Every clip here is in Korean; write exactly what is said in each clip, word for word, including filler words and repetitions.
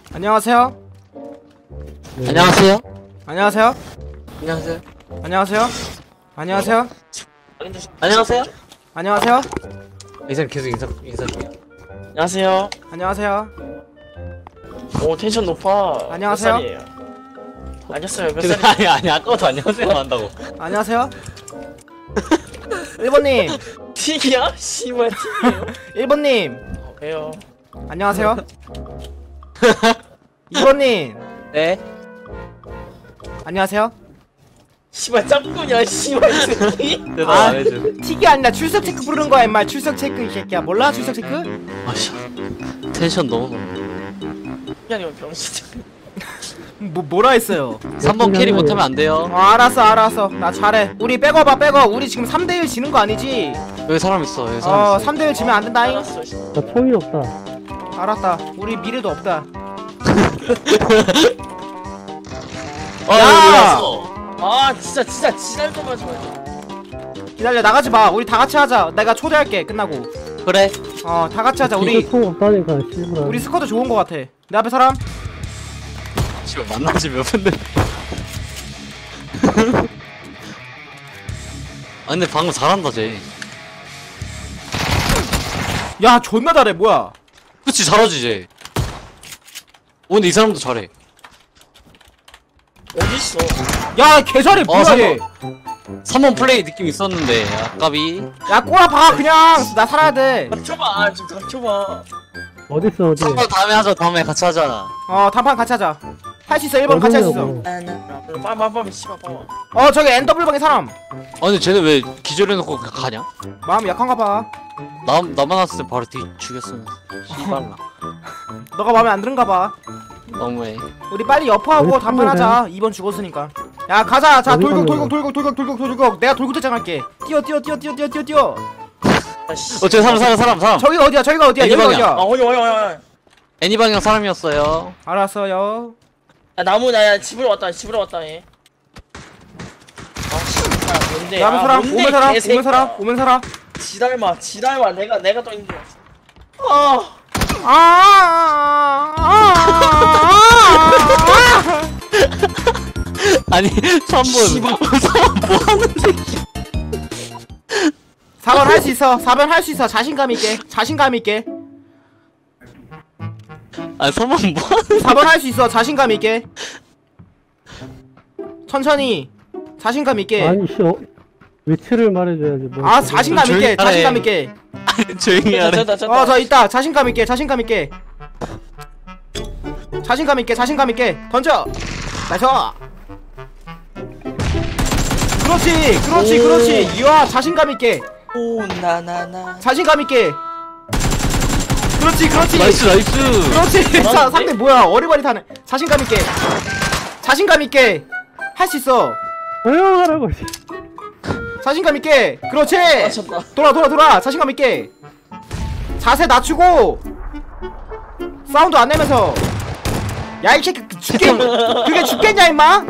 안녕하세요. 네. 안녕하세요. 안녕하세요. 안녕하세요. 안녕하세요. 안녕하세요. 안녕하세요. 안녕하세요. 이 사람 계속 인사 인사 중이야. 안녕하세요. 안녕하세요. 오 텐션 높아. 안녕하세요. 몇 살이에요? 알겠어요. 몇 근데 살이? 아니 아니 아까부터 안녕하세요 한다고. 안녕하세요. 일 번님. 틱이야? 씨발 틱이에요? 일 번님. 어, 왜요? 안녕하세요. 이 번님. 네. 안녕하세요. 씨발 짝꿍이야 씨발 새끼. 대답 아. 안 해줘. 틱이 아니라 출석 체크 부르는 거야 임마. 출석 체크 이 새끼야. 몰라 출석 체크? 아씨. 텐션 너무 높아. 틱이 아니면 병신. 뭐 뭐라 했어요? 삼 번 캐리 못하면 안 돼요. 어 알았어 알았어. 나 잘해. 우리 빼고 봐 빼고. 우리 지금 삼 대 일 지는 거 아니지? 여기 사람 있어. 여기 사람 어 있어. 삼 대 일 지면 안 된다잉. 알았어. 씨. 나 총이 없다. 알았다. 우리 미래도 없다. 아, 야! 여기 왔어. 아 진짜 진짜 지랄 좀 하지 말자. 기다려 나가지 마. 우리 다 같이 하자. 내가 초대할게 끝나고. 그래. 어 다 같이 하자. 우리 진짜 총 없다니까 씨발. 우리 스쿼드 좋은 거 같아. 내 앞에 사람? 지금 만나지 몇 분데. 아 근데 방금 잘한다 쟤. 야 존나 잘해. 뭐야? 그치 잘하지 쟤. 오 근데 이 사람도 잘해. 어디 있어? 야 개잘해. 뭐야 어, 얘? 삼 번 플레이 느낌 있었는데 아까비. 야 꼬라 봐 그냥. 나 살아야 돼. 닥쳐봐. 아, 좀 닥쳐봐. 어딨어 어디? 삼 번 다음에 하자. 다음에 같이 하자. 어 단판 같이 하자. 할 수 있어. 일 번 같이 할 수 있어. 빠빠빠 씨발 빠빠. 어 저기 엔더블 방에 사람. 아 근데 쟤네 왜 기절해놓고 그냥 가냐? 마음 약한가 봐. 나, 나만 왔을 때 바로 뒤 죽였으면 씨발라. 너가 마음에 안 드는가 봐. 너무해. 우리 빨리 여포하고 어디 단판 하자. 숨어야 이 번 죽었으니까. 야 가자. 자 어디 돌격 가는 돌격 돌격 돌격 돌격 돌격. 내가 돌격 대장할게. 뛰어 뛰어 뛰어 뛰어 뛰어 뛰어 뛰어. 아, 씨. 어 쟤 사람 사람 사람 사람. 저기가 어디야? 저기가 어디야? 애니 여기가 방향. 아 어디야? 어이 어이 어이 어이. 애니 방향 사람이었어요. 알았어요. 야 나무 나야 집으로 왔다. 집으로 왔다 얘. 아 씨발 뭔데? 내 앞에 아, 사람. 뭔데, 오면 사람. 개새끼야. 오면 사람. 오면 사람. 지달마 지달마 내가 내가 또 힘들어. 아. 아, 아, 아, 아, 아니 삼 번 사람 뭐하는 새끼. 사 번 할 수 있어. 사 번 할 수 있어. 자신감 있게. 자신감 있게. 아니 삼 번 뭐하는. 사 번 할 수 있어. 자신감 있게. 천천히. 자신감 있게. 아니 씨 어, 위치를 말해줘야지. 뭐. 아, 자신감 조용히 있게. 하래. 자신감 있게. 조용히 하래. 됐다 됐다. 어, 저 있다. 자신감 있게. 자신감 있게. 자신감 있게. 자신감 있게. 던져. 나이스. 그렇지. 그렇지. 오. 그렇지. 이야, 자신감 있게. 오 나나나. 자신감 있게. 그렇지. 그렇지. 나이스 나이스. 그렇지. 사, 잘하는데? 상대 뭐야? 어리버리타네. 자신감 있게. 자신감 있게. 할 수 있어. 조용하라고. 씨. 자신감 있게. 그렇지. 맞췄다. 돌아 돌아 돌아. 자신감 있게. 자세 낮추고 사운드 안 내면서. 야 이 새끼 죽겠 그게 죽겠냐 임마?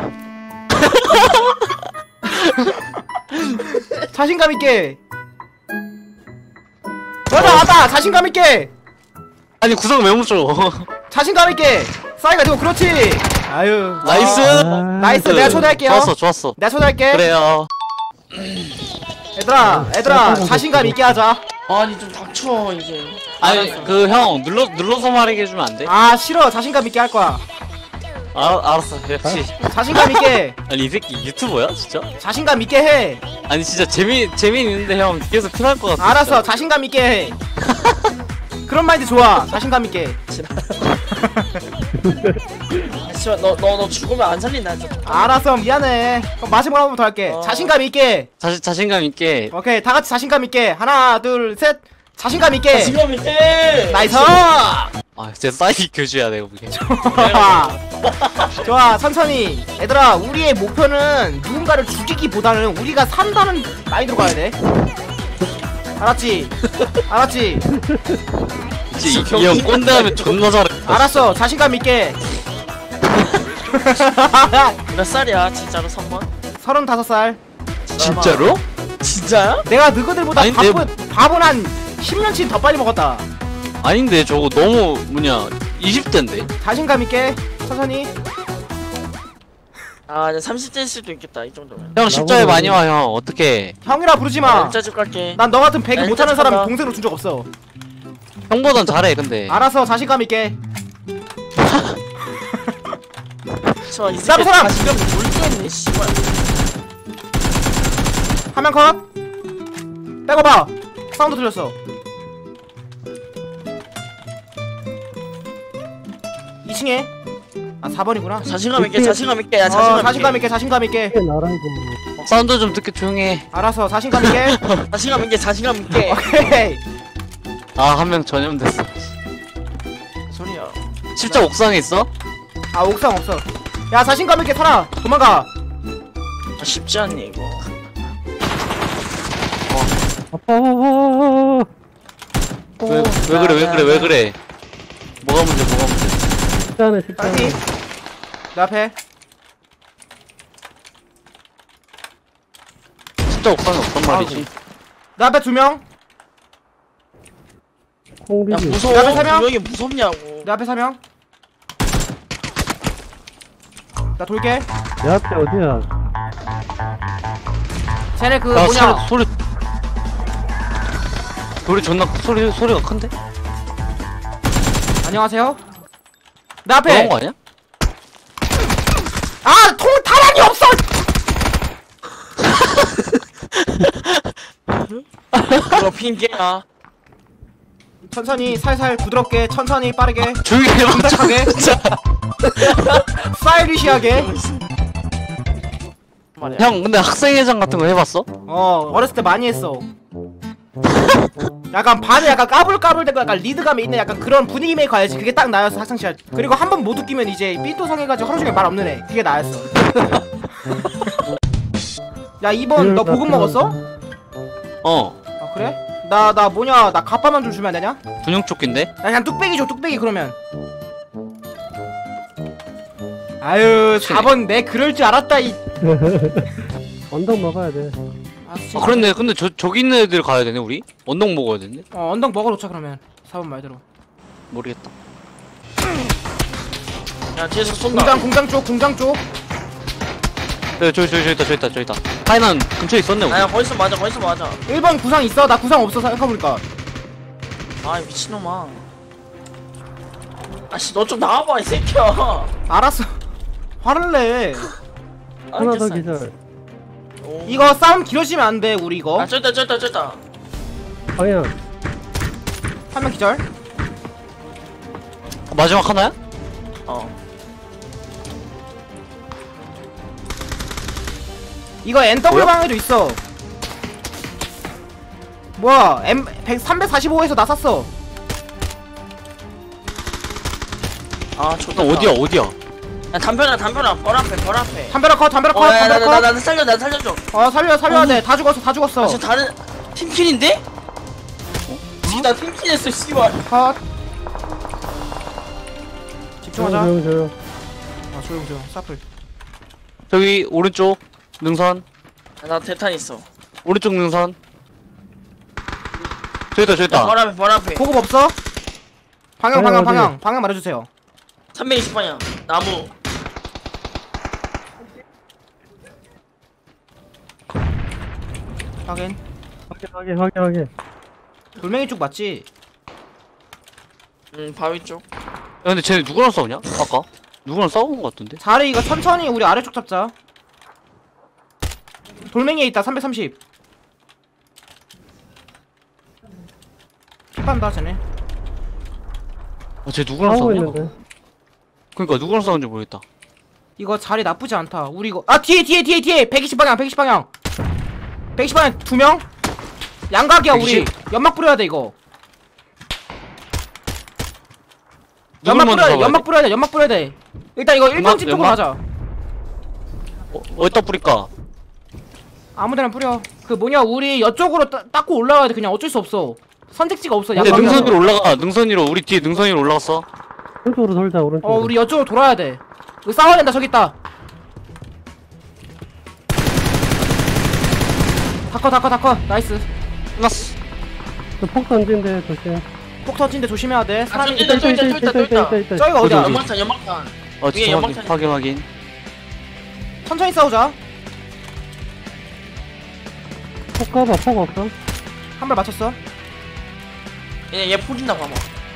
자신감 있게. 맞아 맞다. 자신감 있게. 아니 구성 왜 못 줘? 자신감 있게. 싸이가 되고 그렇지. 아유. 나이스. 아, 나이스. 내가 초대할게요. 좋았어 좋았어. 내가 초대할게. 그래요. 얘들아 얘들아 자신감 있게 하자. 아니 좀 닥쳐 이제. 아니 그 형 눌러 눌러서 말하게 해주면 안 돼? 아 싫어. 자신감 있게 할 거야. 아 알았어 역시. 자신감 있게. 아니 이 새끼 유튜버야 진짜? 자신감 있게 해. 아니 진짜 재미 재미있는데 형 뒤에서 필요할 것 같아. 알았어. 진짜. 자신감 있게 해. 그런 마인드 좋아. 자신감 있게. 아 씨발 너너 너 죽으면 안 살린다 진짜. 알았어. 미안해. 그럼 마지막 한 번 더 할게. 어. 자신감 있게. 자신 자신감 있게. 오케이. 다 같이 자신감 있게. 하나, 둘, 셋. 자신감 있게. 지금 밑에. 나이스. 아 진짜 사이드 교주야 내가 보기엔. 좋아. 좋아. 천천히. 얘들아, 우리의 목표는 누군가를 죽이기보다는 우리가 산다는 마인드로 가야 돼. 알았지? 알았지? 이형 꼰대하면 존나 잘해. 알았어. 자신감 있게. 몇 살이야 진짜로 삼 번? 서른다섯 살. 진짜로? 진짜야? 내가 너희들보다 아니, 밥은, 밥은 한 십 년치 더 빨리 먹었다. 아닌데 저거 너무 뭐냐 이십 대인데? 자신감 있게 천천히. 아 이제 삼십 대일 수도 있겠다 이 정도면. 형 십자에 많이 와 형. 어떡해. 형이라 부르지 아, 마. 일자 쭉 갈게. 난 너 같은 배그 야, 못하는 일단 사람 쳐봐. 동생으로 준 적 없어. 형보단 잘해 근데. 알아서 자신감 있게. 저이 나도 새끼 사람! 자신감 몰겠네 씨발. 한 명 컷. 빼고 봐. 사운드 들렸어. 이 층에. 아 사 번이구나. 자신감 있게 자신감 있게 야 어, 자신감, 자신감 있게 자신감 있게. 이게 나라고. 사운드 좀 듣게 조용히 해. 알아서 자신감 있게. 자신감 있게 자신감 있게. 오케이. 아 한 명 전염됐어. 소리야. 십자 옥상에 있어? 아 옥상 없어. 야 자신감 있게 살아. 도망가. 아, 쉽지 않니 이거. 아파. 왜, 왜 그래 왜 그래 왜 그래. 뭐가 문제 뭐가 문제. 쉽잖아, 쉽잖아. 빨리. 내 앞에. 십자 옥상에 없단 말이지. 내 앞에 두 명. 야 콩비비. 무서워. 야, 세 명? 분명히 무섭냐고. 내 앞에 세 명. 나 돌게. 내 앞에 어디야? 쟤네 그 야 뭐냐. 소리 소리 소리 존나 소리 소리가 큰데? 안녕하세요. 내 그런 앞에. 거 아니야? 아, 통 타락이 없어. 그거 핑계야. 천천히 살살 부드럽게 천천히 빠르게 조용히 해봐. 침착하게 스타일리시하게. 말이야. 형 근데 학생회장 같은 거 해봤어? 어 어렸을 때 많이 했어. 약간 반에 약간 까불까불대고 약간 리드감이 있는 약간 그런 분위기 메이커 알지? 그게 딱 나였어 학창시절. 그리고 한 번 못 웃기면 이제 삔또 상해가지고 하루 종일 말 없는 애. 그게 나였어. 야 이번 너 보급 먹었어? 어 아 그래? 나 나 뭐냐 나 갑바만 좀 주면 안 되냐? 분영조끼인데? 나 그냥 뚝배기 줘 뚝배기 그러면. 아유 사 번 내 그럴 줄 알았다 이. 언덕 먹어야 돼. 아, 아 그런데 근데 저 저기 있는 애들 가야 되네 우리? 언덕 먹어야 되네? 어 언덕 먹어놓자 그러면 사 번 말대로. 모르겠다. 야 뒤에서 쏜다. 공장 공장 쪽 공장 쪽. 네, 저기 저기 저기 있다 저기 있다 저기 있다. 하이난 근처에 있었네 우리. 아야 거기서 맞아 거기서 맞아. 일 번 구상 있어? 나 구상 없어 생각해보니까. 아 미친놈아. 아씨 너 좀 나와봐 이 새끼야. 알았어. 화를 내. 하나 더 알겠어. 기절. 오. 이거 싸움 길어지면 안 돼 우리 이거. 아 쩔다 쩔다 쩔다. 방향. 한 명 기절. 어, 마지막 하나야? 어. 이거 엔더블 뭐야? 방에도 있어. 뭐야 M 삼백사십오에서 나 샀어. 아 좋다. 형 어디야 어디야? 야 담벼락 담벼락 벌 앞에 벌 앞에. 담벼락 컷 담벼락 컷 담벼락 컷. 어야나나 살려 나 살려줘. 어 살려 살려야 돼. 다 죽었어 다 죽었어. 아 저 다른 팀킬인데? 지금 나 팀킬했어 씨발. 컷. 집중하자. 조용, 조용. 아 조용 조용 사플. 저기 오른쪽 능선 아, 나 대탄 있어. 오른쪽 능선. 저기 있다 저기 야, 있다. 벌 앞에 벌 앞에. 보급 없어? 방향 방향 어디? 방향 방향 말해주세요. 삼백이십 방향 나무. 확인. 확인, 확인, 확인, 확인. 돌멩이 쪽 맞지? 음 바위 쪽. 야 근데 쟤네 누구랑 싸우냐? 아까 누구랑 싸운 거 같던데? 자리 이거 천천히 우리 아래쪽 잡자. 돌멩이에 있다 삼백삼십. 핏반다 쟤네. 아쟤 누구랑 하고 싸우냐? 있는데. 그니까 누구랑 싸우는지 모르겠다. 이거 자리 나쁘지 않다. 우리 이거 아 뒤에 뒤에 뒤에 뒤에 백이십 방향 백이십 방향 백이십 방향 두 명. 양각이야 우리. 연막 뿌려야 돼 이거. 연막 누굴 먼저 뿌려야 돼. 잡아야 연막 돼? 뿌려야 돼. 연막 뿌려야 돼. 일단 이거 일 번 연막, 집 쪽으로 연막? 가자. 어, 어디다 뿌릴까? 아무데나 뿌려. 그 뭐냐 우리 이쪽으로 따, 닦고 올라가야 돼. 그냥 어쩔 수 없어. 선택지가 없어. 근데 양각이라서. 능선 위로 올라가. 능선 위로 우리 뒤에 능선 위로 올라갔어. 오른쪽으로 돌자, 오른쪽으로. 어 우리 이쪽으로 돌아야 돼. 이거 싸워야 된다. 저기 있다. 다커 다커 다커 나이스. 끝났어. 저폭 던진대, 조심. 폭 터진데 조심해야 돼. 아, 사람이 저 있다, 저 있다, 저 있다, 저 있다. 있다. 저기가 어디, 어디야? 어디? 연막탄, 연막탄. 어 위에 지금 확인 연막탄. 확인 확인. 천천히 싸우자. 폭 가봐, 폭 없어? 한 발 맞췄어. 얘, 얘 포진다, 봐봐.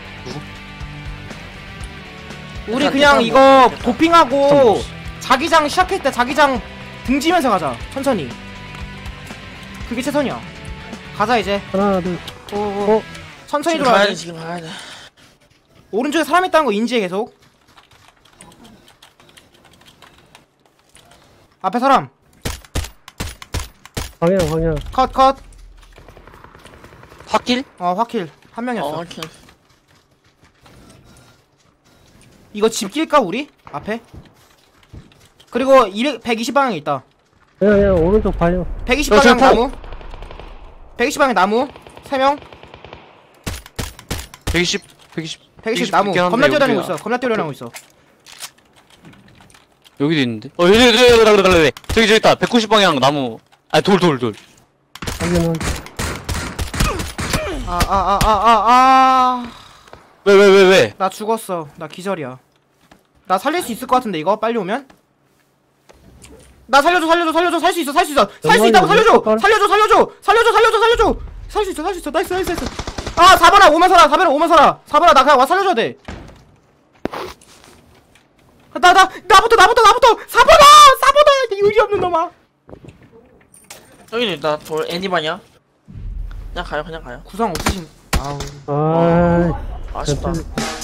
우리 일단 그냥 일단 이거 뭐, 됐다. 도핑하고 자기장 시작할 때 자기장 등지면서 가자. 천천히. 그게 최선이야. 가자 이제. 하나, 둘. 오, 오. 어? 천천히 지금 돌아야 가야 돼. 돼, 지금 가야 돼. 오른쪽에 사람 있다는 거 인지해 계속. 앞에 사람. 방향, 방향. 컷 컷. 확킬? 어 화킬 한 명이었어. 어, 오케이. 이거 집 낄까 우리? 앞에? 그리고 이백, 백이십 방향에 있다. 그냥, 그냥 오른쪽 방향. 백이십 야, 방향 저 나무. 백이십 방향 나무. 세 명. 백이십 백이십 백이십 나무. 있긴 한데 겁나 뛰어다니고 여기야. 있어. 겁나 뛰어다니고 있어. 여기도 있는데. 어 여기 여기 여기 여기 여기 여기 저기 저기 있다. 백구십 방향 나무. 아 돌 돌 돌. 확인, 확인. 아 아 아 아 아 아. 왜 왜 왜 왜? 나 죽었어. 나 기절이야. 나 살릴 수 있을 것 같은데 이거 빨리 오면? 나 살려줘 살려줘 살려줘 살 수 있어 살 수 있어 살 수 있다고 살려줘 살려줘 살려줘 살려줘 살려줘 살려줘 살 수 있어 살 수 있어 나이스 나이스 나이스. 아 사 번아 오면 살아 사 번아 오면 살아 사 번아 나 그냥 와 살려줘야 돼. 나 나 나부터 나부터 나부터 사 번아 사 번아 이 의리 없는 놈아. 여기는 있다, 돌, 애니바냐? 그냥 가요, 그냥 가요. 구상 없으신. 아우. 아이. 아쉽다. 됐다.